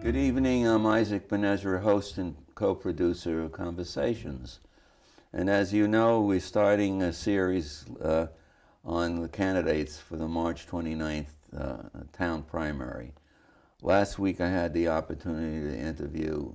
Good evening. I'm Isaac Ben-Ezra, host and co-producer of Conversations. And as you know, we're starting a series on the candidates for the March 29th town primary. Last week I had the opportunity to interview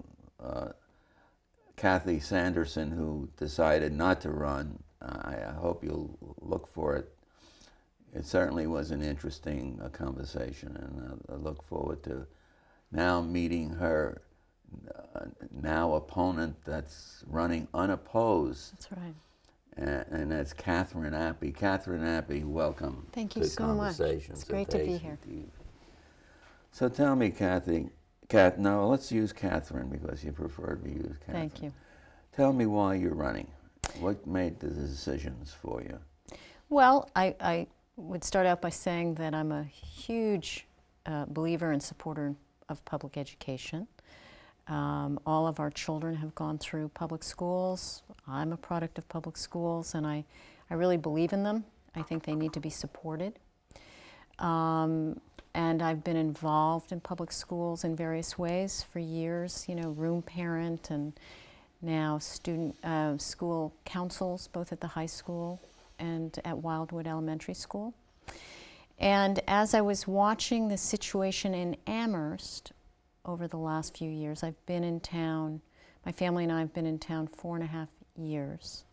Kathy Sanderson, who decided not to run. I hope you'll look for it. It certainly was an interesting conversation, and I look forward to now meeting her now opponent that's running unopposed. That's right. And that's Catherine Appy. Catherine Appy, welcome. Thank you to so much. Conversations It's great to be here. So tell me, no, let's use Catherine because you prefer to use Catherine. Thank you. Tell me why you're running. What made the decisions for you? Well, I would start out by saying that I'm a huge believer and supporter of public education. All of our children have gone through public schools. I'm a product of public schools, and I really believe in them. I think they need to be supported. And I've been involved in public schools in various ways for years, you know, room parent and now student school councils, both at the high school and at Wildwood Elementary School. And as I was watching the situation in Amherst over the last few years, I've been in town, my family and I have been in town 4.5 years.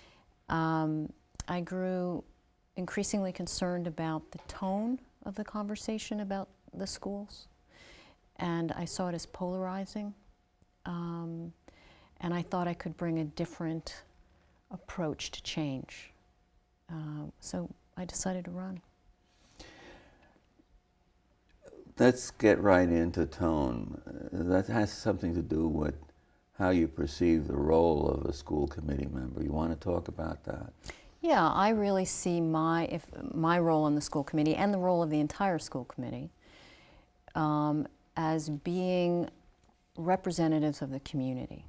I grew increasingly concerned about the tone of the conversation about the schools, and I saw it as polarizing, and I thought I could bring a different approach to change. So I decided to run. Let's get right into tone. That has something to do with how you perceive the role of a school committee member. You want to talk about that? Yeah, I really see my role in the school committee and the role of the entire school committee as being representatives of the community.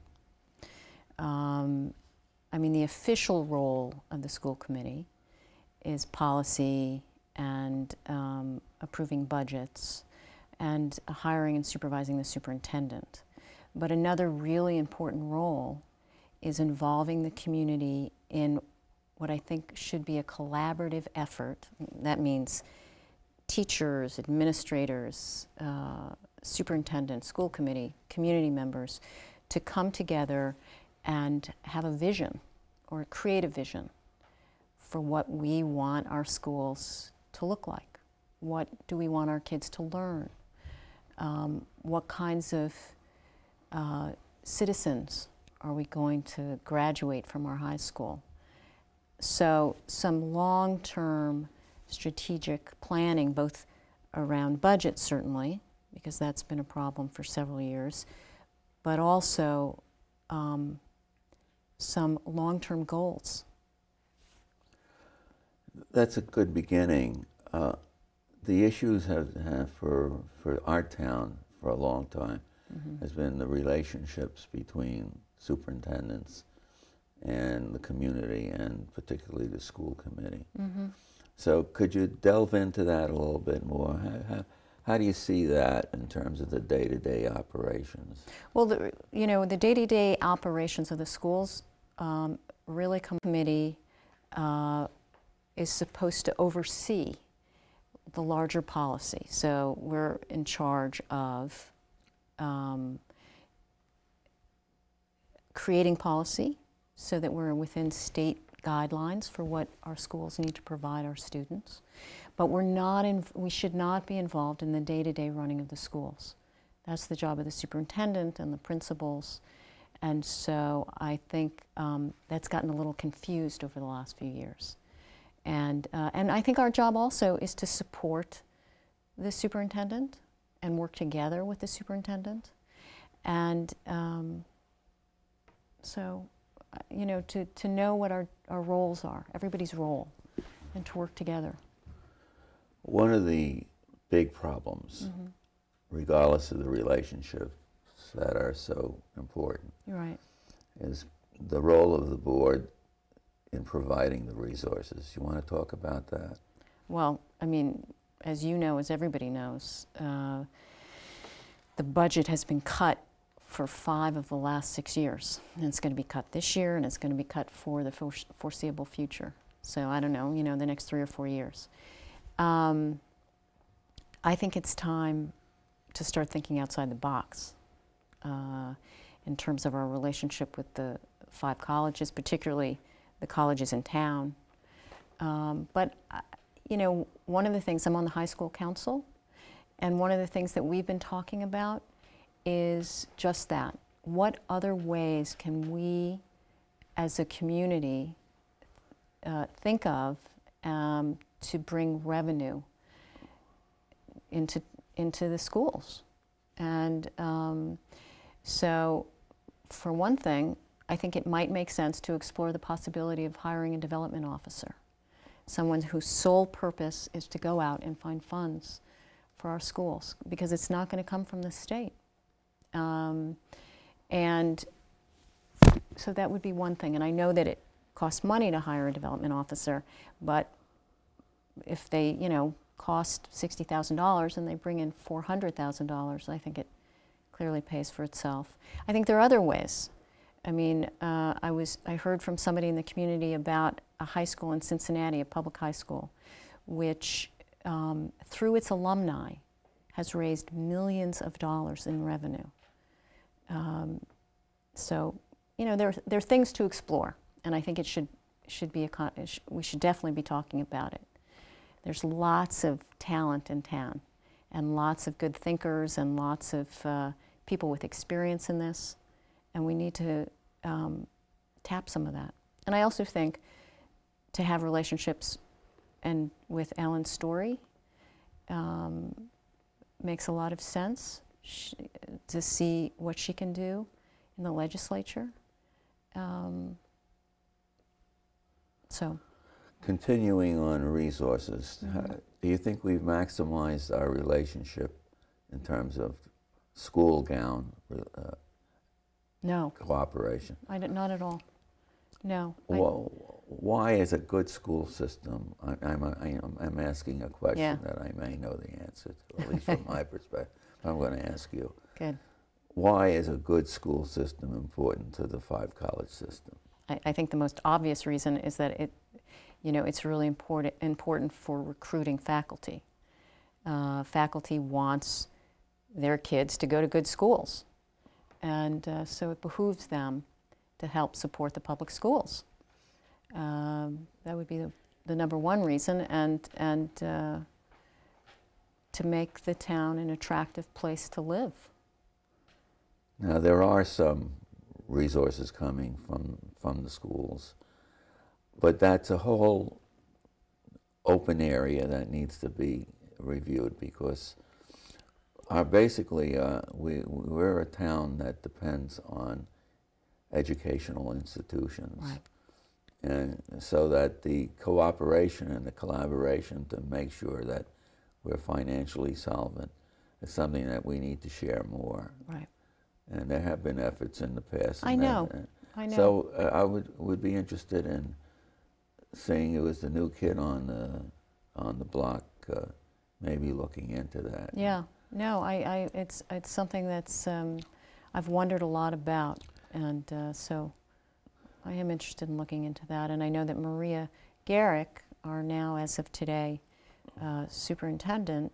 I mean, the official role of the school committee is policy and approving budgets and hiring and supervising the superintendent. But another really important role is involving the community in what I think should be a collaborative effort. That means teachers, administrators, superintendents, school committee, community members, to come together and have a vision or create a vision for what we want our schools to look like. What do we want our kids to learn? What kinds of citizens are we going to graduate from our high school? So some long-term strategic planning, both around budget certainly, because that's been a problem for several years, but also some long-term goals. That's a good beginning. The issues have for our town for a long time has been the relationships between superintendents and the community, and particularly the school committee. So could you delve into that a little bit more? How do you see that in terms of the day-to-day operations? Well, the day-to-day operations of the schools really committee is supposed to oversee the larger policy. So we're in charge of creating policy so that we're within state guidelines for what our schools need to provide our students. But we should not be involved in the day-to-day running of the schools. That's the job of the superintendent and the principals. And so I think that's gotten a little confused over the last few years. And I think our job also is to support the superintendent and work together with the superintendent. And so, you know, to know what our roles are, everybody's role, and to work together. One of the big problems, regardless of the relationships that are so important, Right. is the role of the board in providing the resources. You want to talk about that? Well, I mean, as you know, as everybody knows, the budget has been cut for 5 of the last 6 years. And it's going to be cut this year, and it's going to be cut for the foreseeable future. So I don't know, you know, the next 3 or 4 years. I think it's time to start thinking outside the box in terms of our relationship with the 5 colleges, particularly the colleges in town. But, you know, one of the things, I'm on the high school council, and one of the things that we've been talking about is just that. What other ways can we, as a community, think of to bring revenue into the schools? And so, for one thing, I think it might make sense to explore the possibility of hiring a development officer, someone whose sole purpose is to go out and find funds for our schools, because it's not going to come from the state. And so that would be one thing. And I know that it costs money to hire a development officer, but if they, you know, cost $60,000 and they bring in $400,000, I think it clearly pays for itself. I think there are other ways. I mean, I heard from somebody in the community about a high school in Cincinnati, a public high school, which through its alumni has raised millions of dollars in revenue. So, you know, there are things to explore, and I think it should be we should definitely be talking about it. There's lots of talent in town, and lots of good thinkers, and lots of people with experience in this, and we need to tap some of that. And I also think to have relationships and with Ellen Story makes a lot of sense, to see what she can do in the legislature. So, continuing on resources, do you think we've maximized our relationship in terms of school gown no cooperation? Not at all. No. Well, why is a good school system? I'm asking a question that I may know the answer to, at least from my perspective. I'm going to ask you. Good. Why is a good school system important to the 5-college system? I think the most obvious reason is that it's really important for recruiting faculty. Faculty wants their kids to go to good schools, and so it behooves them to help support the public schools. That would be the number one reason, and to make the town an attractive place to live. Now, there are some resources coming from the schools, but that's a whole open area that needs to be reviewed, because we're a town that depends on educational institutions. Right. And so that the cooperation and the collaboration to make sure that we're financially solvent is something that we need to share more. Right. And there have been efforts in the past. I know. So I would be interested in seeing it was the new kid on the block, maybe looking into that. Yeah. No, it's something that's I've wondered a lot about, and so I am interested in looking into that. And I know that Maria Garrick, our now, as of today, superintendent,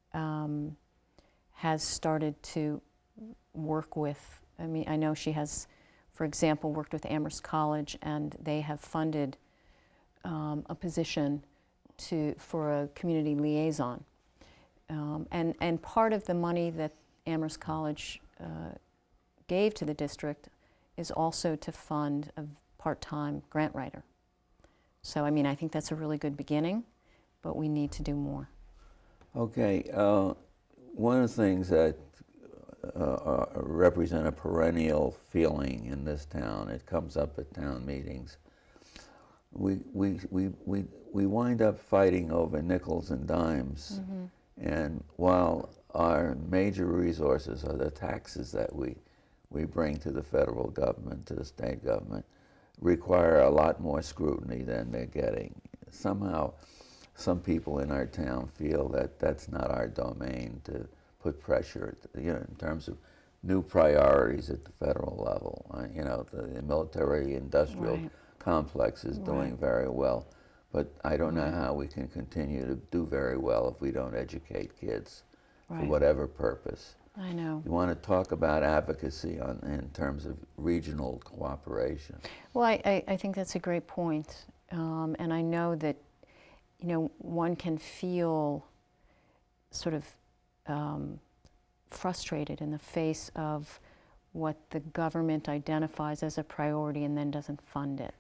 has started to work with, I know she has, for example, worked with Amherst College, and they have funded a position for a community liaison. And part of the money that Amherst College gave to the district is also to fund a part-time grant writer. So, I think that's a really good beginning, but we need to do more. Okay. One of the things that represent a perennial feeling in this town, it comes up at town meetings. We wind up fighting over nickels and dimes. Mm-hmm. And while our major resources are the taxes that we bring to the federal government, to the state government, require a lot more scrutiny than they're getting. Somehow, some people in our town feel that that's not our domain to put pressure, in terms of new priorities at the federal level. The military-industrial Right. complex is doing Right. very well, but I don't know how we can continue to do very well if we don't educate kids for Right. whatever purpose. I know. You want to talk about advocacy in terms of regional cooperation? Well, I think that's a great point. And I know that, one can feel sort of frustrated in the face of what the government identifies as a priority and then doesn't fund it.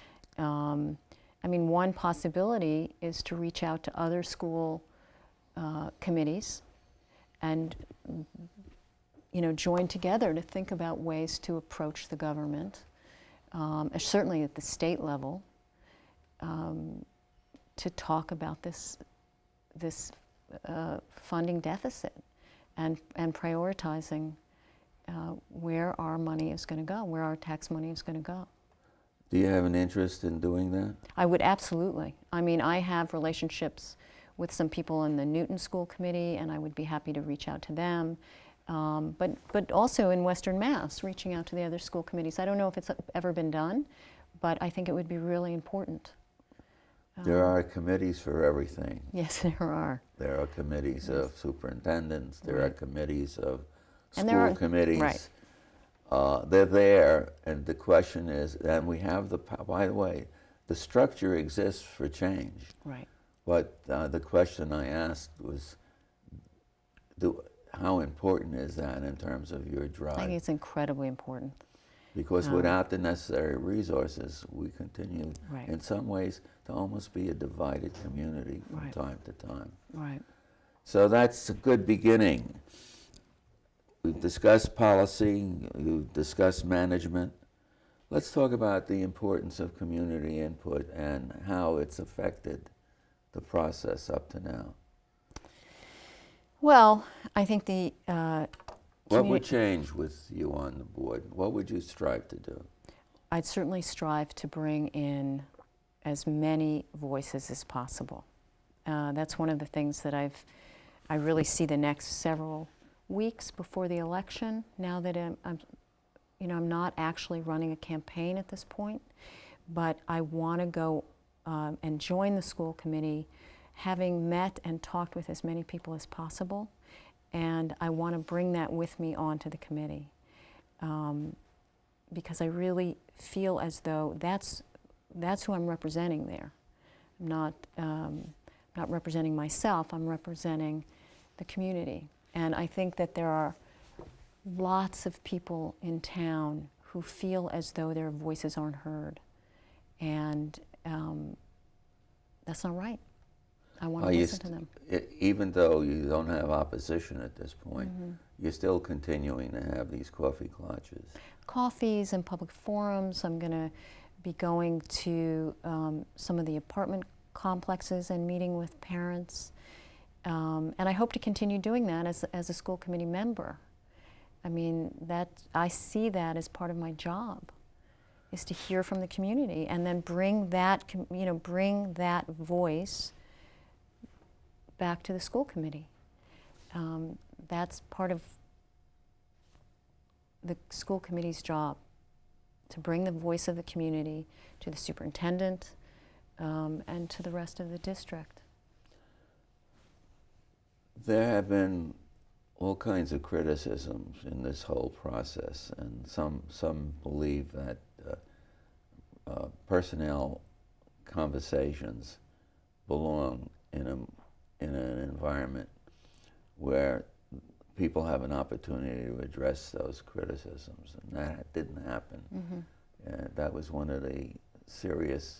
One possibility is to reach out to other school committees and join together to think about ways to approach the government, certainly at the state level, to talk about this funding deficit and prioritizing where our money is going to go, where our tax money is going to go. Do you have an interest in doing that? I would absolutely. I have relationships with some people in the Newton School Committee, and I would be happy to reach out to them. But also in Western Mass, reaching out to the other school committees. I don't know if it's ever been done, but I think it would be really important. There are committees for everything. Yes, there are. There are committees of superintendents. There are committees of And school committees. Right. They're there, and the question is, and we have by the way, the structure exists for change. Right. But the question I asked was, how important is that in terms of your drive? I think it's incredibly important. Because without the necessary resources, we continue, Right. in some ways, to almost be a divided community from Right. time to time. Right. So that's a good beginning. We've discussed policy, we've discussed management. Let's talk about the importance of community input and how it's affected the process up to now. Well, I think the What would change with you on the board? What would you strive to do? I'd certainly strive to bring in as many voices as possible. That's one of the things that I really see the next several weeks before the election. Now that I'm not actually running a campaign at this point, but I want to go and join the school committee, having met and talked with as many people as possible, and I want to bring that with me onto the committee, because I really feel as though that's who I'm representing there. I'm not representing myself, I'm representing the community. And I think that there are lots of people in town who feel as though their voices aren't heard. And that's not right. I want to listen to them. Even though you don't have opposition at this point, you're still continuing to have these coffee clutches. Coffees and public forums. I'm going to be going to some of the apartment complexes and meeting with parents. And I hope to continue doing that as a school committee member. I see that as part of my job, is to hear from the community and then bring that voice back to the school committee. That's part of the school committee's job, to bring the voice of the community to the superintendent and to the rest of the district. There have been all kinds of criticisms in this whole process, and some believe that personnel conversations belong in an environment where people have an opportunity to address those criticisms, and that didn't happen. That was one of the serious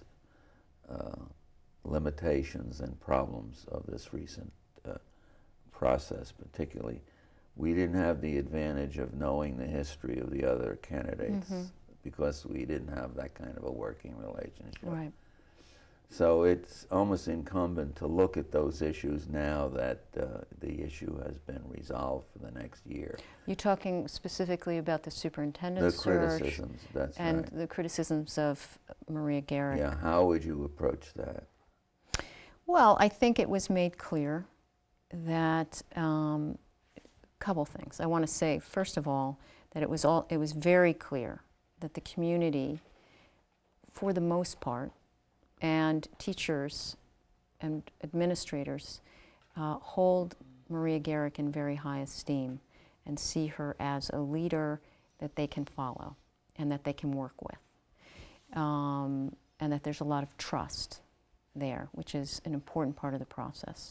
limitations and problems of this recent process. Particularly, we didn't have the advantage of knowing the history of the other candidates because we didn't have that kind of a working relationship. Right. So it's almost incumbent to look at those issues now that the issue has been resolved for the next year. You're talking specifically about the superintendent's search. The criticisms, that's and right. the criticisms of Maria Garrick. Yeah, how would you approach that? Well, I think it was made clear that couple things. I want to say, first of all, that it was very clear that the community, for the most part, and teachers and administrators hold Maria Garrick in very high esteem and see her as a leader that they can follow and that they can work with. And that there's a lot of trust there, which is an important part of the process.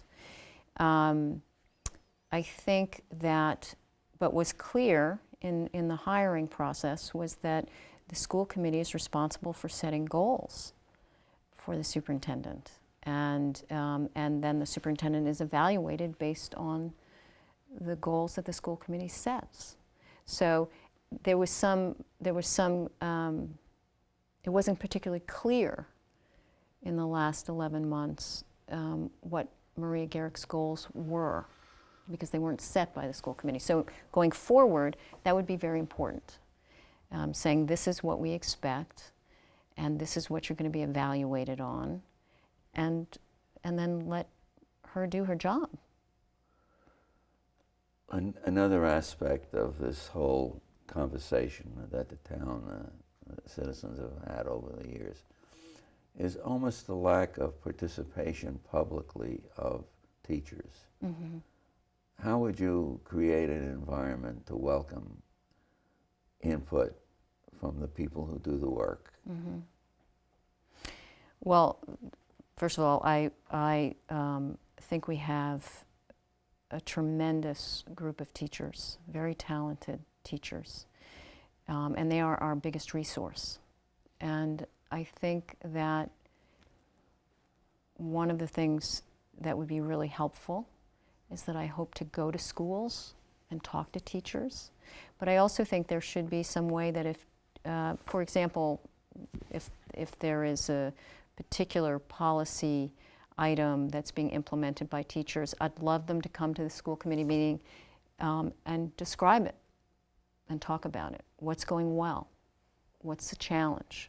I think that, but was clear in the hiring process was that the school committee is responsible for setting goals for the superintendent. And then the superintendent is evaluated based on the goals that the school committee sets. So there was some, it wasn't particularly clear in the last 11 months what Maria Garrick's goals were, because they weren't set by the school committee. So going forward, that would be very important, saying this is what we expect, and this is what you're going to be evaluated on, and then let her do her job. Another aspect of this whole conversation that the town citizens have had over the years is almost the lack of participation publicly of teachers. Mm-hmm. How would you create an environment to welcome input from the people who do the work? Mm-hmm. Well, first of all, I think we have a tremendous group of teachers, very talented teachers, and they are our biggest resource. And I think that one of the things that would be really helpful is that I hope to go to schools and talk to teachers. But I also think there should be some way that if, for example, if there is a particular policy item that's being implemented by teachers, I'd love them to come to the school committee meeting and describe it and talk about it. What's going well? What's the challenge?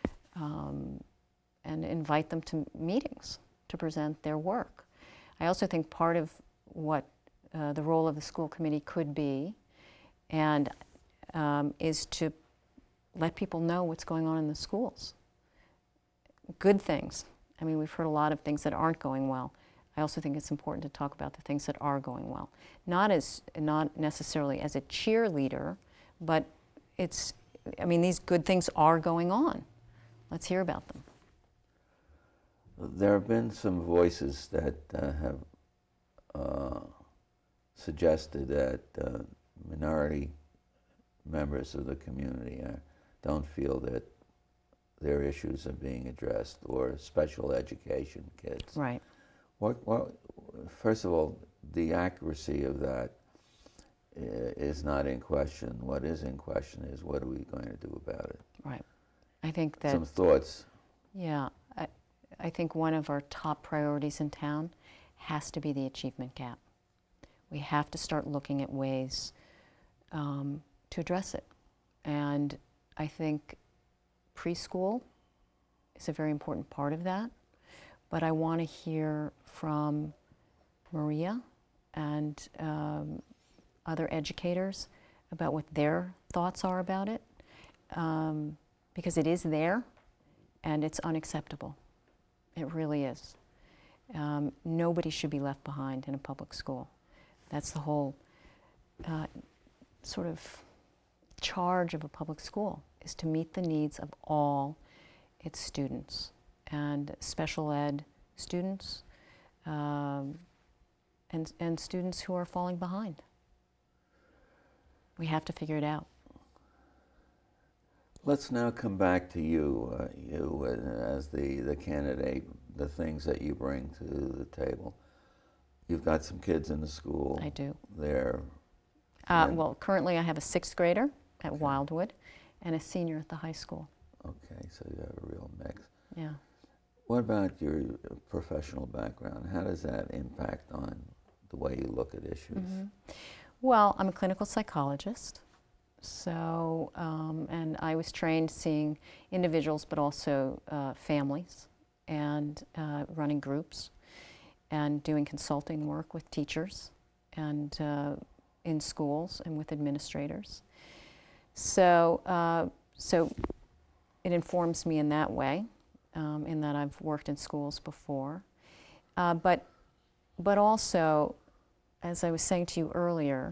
And invite them to meetings to present their work. I also think part of what the role of the school committee could be and is to let people know what's going on in the schools. Good things. I mean, we've heard a lot of things that aren't going well. I also think it's important to talk about the things that are going well. Not necessarily as a cheerleader, but it's, I mean, these good things are going on. Let's hear about them. There have been some voices that have suggested that minority members of the community don't feel that their issues are being addressed, or special education kids. Right. First of all, the accuracy of that is not in question. What is in question is what are we going to do about it? Right. I think that... Some thoughts. Yeah. I think one of our top priorities in town has to be the achievement gap. We have to start looking at ways to address it. And I think preschool is a very important part of that. But I want to hear from Maria and other educators about what their thoughts are about it, because it is there and it's unacceptable. It really is. Nobody should be left behind in a public school. That's the whole sort of charge of a public school, is to meet the needs of all its students, and special ed students, and students who are falling behind. We have to figure it out. Let's now come back to you, as the candidate, the things that you bring to the table. You've got some kids in the school. I do. They're... well, currently I have a 6th grader at Wildwood and a senior at the high school. Okay, so you have a real mix. Yeah. What about your professional background? How does that impact on the way you look at issues? Mm-hmm. Well, I'm a clinical psychologist, so, and I was trained seeing individuals, but also families, and running groups, and doing consulting work with teachers, and in schools and with administrators. So, so it informs me in that way, in that I've worked in schools before. But also, as I was saying to you earlier,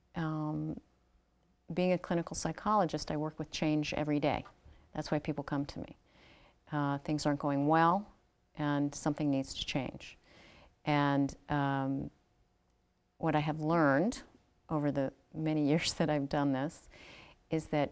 being a clinical psychologist, I work with change every day. That's why people come to me. Things aren't going well, and something needs to change. And what I have learned over the many years that I've done this is that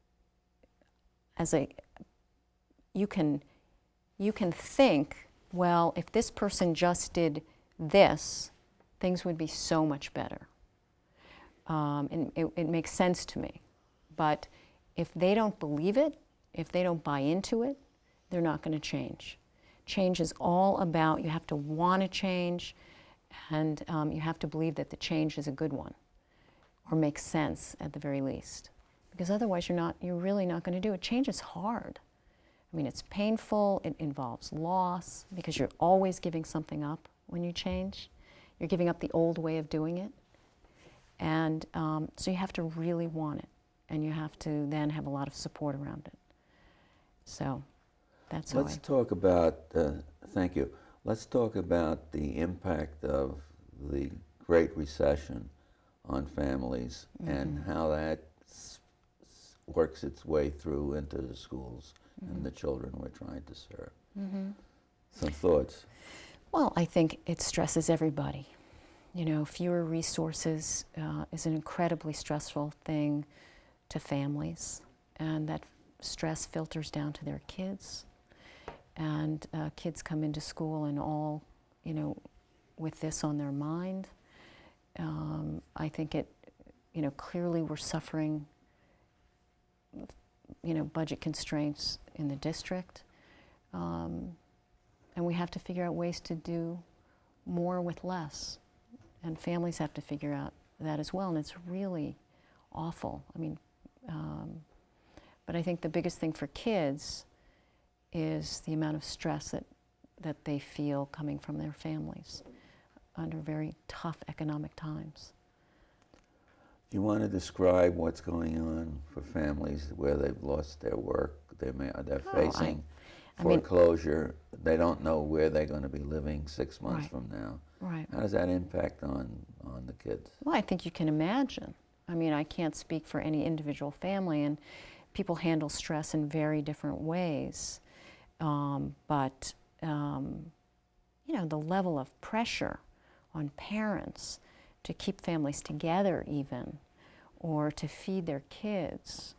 you can think, well, if this person just did this, things would be so much better. And it makes sense to me. But if they don't believe it, if they don't buy into it, they're not going to change. Change is all about, you have to want to change, and you have to believe that the change is a good one, or makes sense at the very least. Because otherwise you're really not going to do it. Change is hard. I mean, it's painful, it involves loss, because you're always giving something up when you change. You're giving up the old way of doing it. And so you have to really want it, and you have to then have a lot of support around it. So that's how Let's talk about, thank you. Let's talk about the impact of the Great Recession on families and how that works its way through into the schools and the children we're trying to serve. Some thoughts? Well, I think it stresses everybody. You know, fewer resources is an incredibly stressful thing to families, and that stress filters down to their kids. And kids come into school and all, you know, with this on their mind. I think it, you know, clearly we're suffering, you know, budget constraints in the district. And we have to figure out ways to do more with less. And families have to figure out that as well, and it's really awful. I mean, but I think the biggest thing for kids is the amount of stress that they feel coming from their families under very tough economic times. Do you want to describe what's going on for families where they've lost their work, they're facing foreclosure, they don't know where they're going to be living 6 months from now? Right. How does that impact on the kids? Well, I think you can imagine. I mean, I can't speak for any individual family, and people handle stress in very different ways. But you know, the level of pressure on parents to keep families together even, or to feed their kids,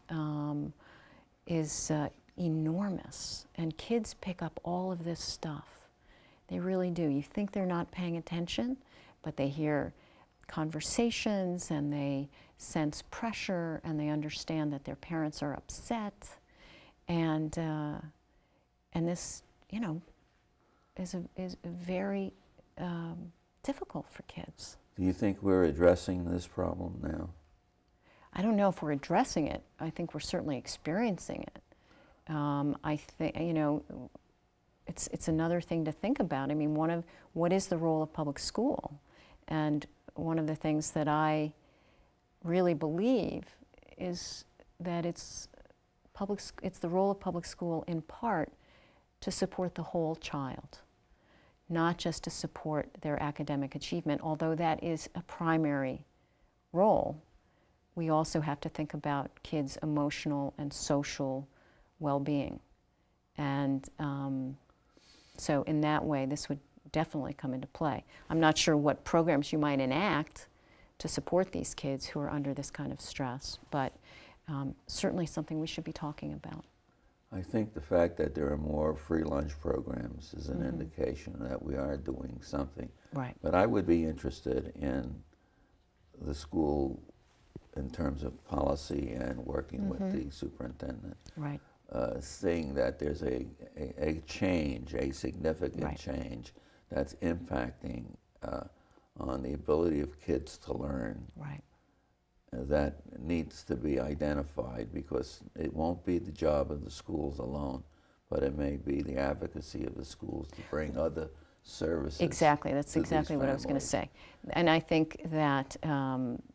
is enormous. And kids pick up all of this stuff. They really do. You think they're not paying attention, but they hear conversations and they sense pressure and they understand that their parents are upset. And this, you know, is very difficult for kids. Do you think we're addressing this problem now? I don't know if we're addressing it. I think we're certainly experiencing it. I think, you know, it's another thing to think about. I mean, what is the role of public school? And one of the things that I really believe is that it's the role of public school in part to support the whole child, not just to support their academic achievement, although that is a primary role. We also have to think about kids' emotional and social well-being. And so in that way, this would definitely come into play. I'm not sure what programs you might enact to support these kids who are under this kind of stress, but certainly something we should be talking about. I think the fact that there are more free lunch programs is an indication that we are doing something. Right. But I would be interested in the school in terms of policy and working with the superintendent. Right. Seeing that there's a change, a significant change that's impacting on the ability of kids to learn. Right. That needs to be identified, because it won't be the job of the schools alone, but it may be the advocacy of the schools to bring other services. Exactly. That's exactly what I was going to say. And I think that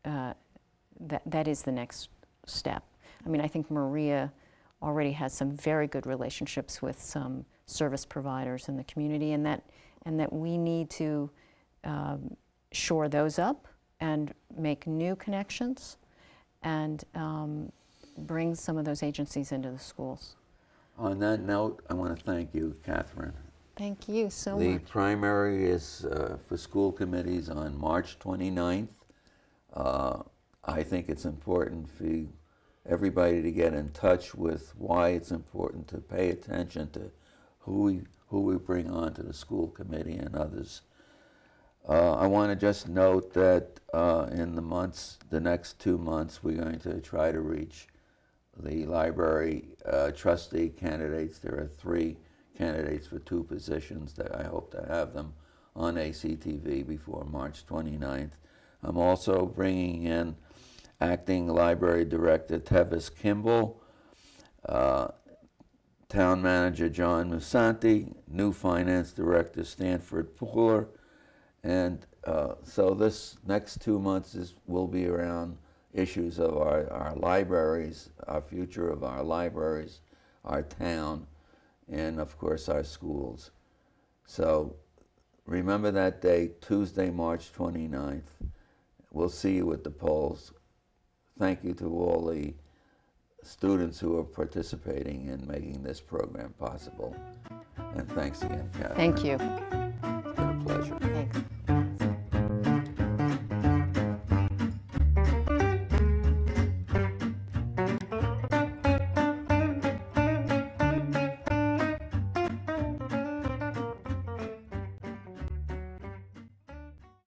that is the next step. I mean, I think Maria already has some very good relationships with some service providers in the community, and that we need to shore those up and make new connections and bring some of those agencies into the schools. On that note, I want to thank you, Catherine. Thank you so much. The primary is for school committees on March 29th. I think it's important for everybody to get in touch with why it's important to pay attention to who we bring on to the school committee and others. I want to just note that in the next 2 months, we're going to try to reach the library trustee candidates. There are 3 candidates for 2 positions that I hope to have them on ACTV before March 29th. I'm also bringing in Acting Library Director Tevis Kimball, Town Manager John Musanti, new Finance Director Stanford Pooler, and so this next 2 months will be around issues of our libraries, our future of our libraries, our town, and of course our schools. So remember that date, Tuesday, March 29th. We'll see you at the polls. Thank you to all the students who are participating in making this program possible. And thanks again, Catherine. Thank you. It's been a pleasure. Thanks.